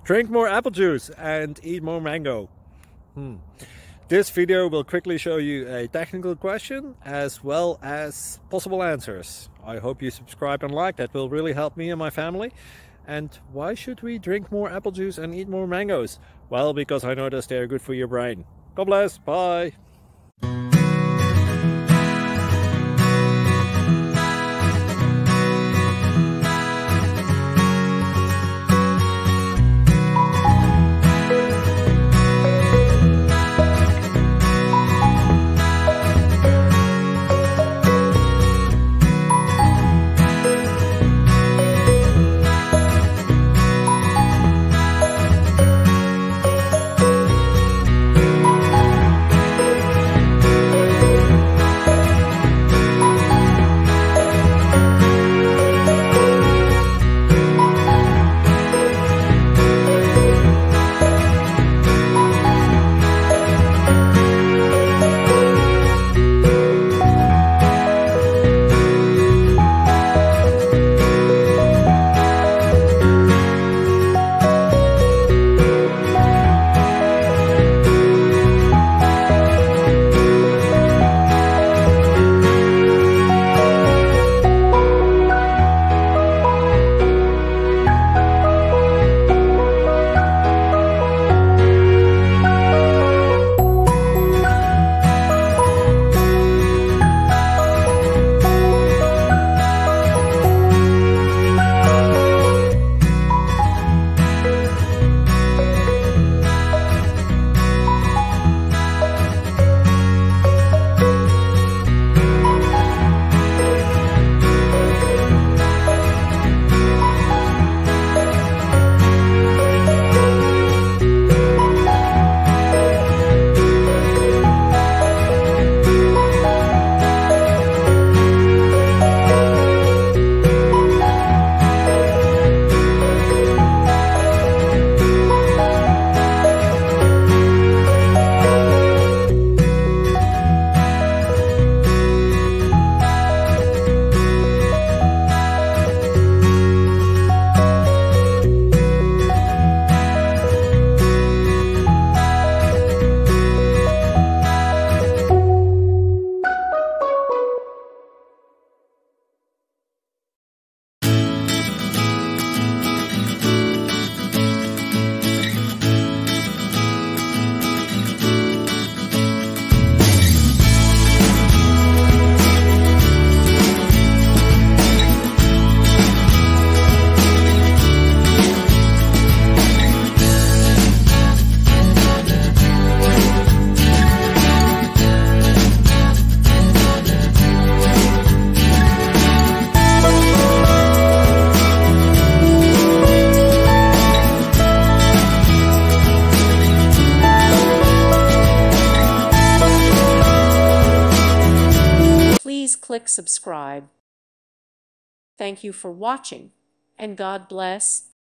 Drink more apple juice and eat more mango. This video will quickly show you a technical question as well as possible answers. I hope you subscribe and like, that will really help me and my family. And why should we drink more apple juice and eat more mangoes? Well, because I noticed they're good for your brain. God bless, bye! Please click subscribe. Thank you for watching, and God bless.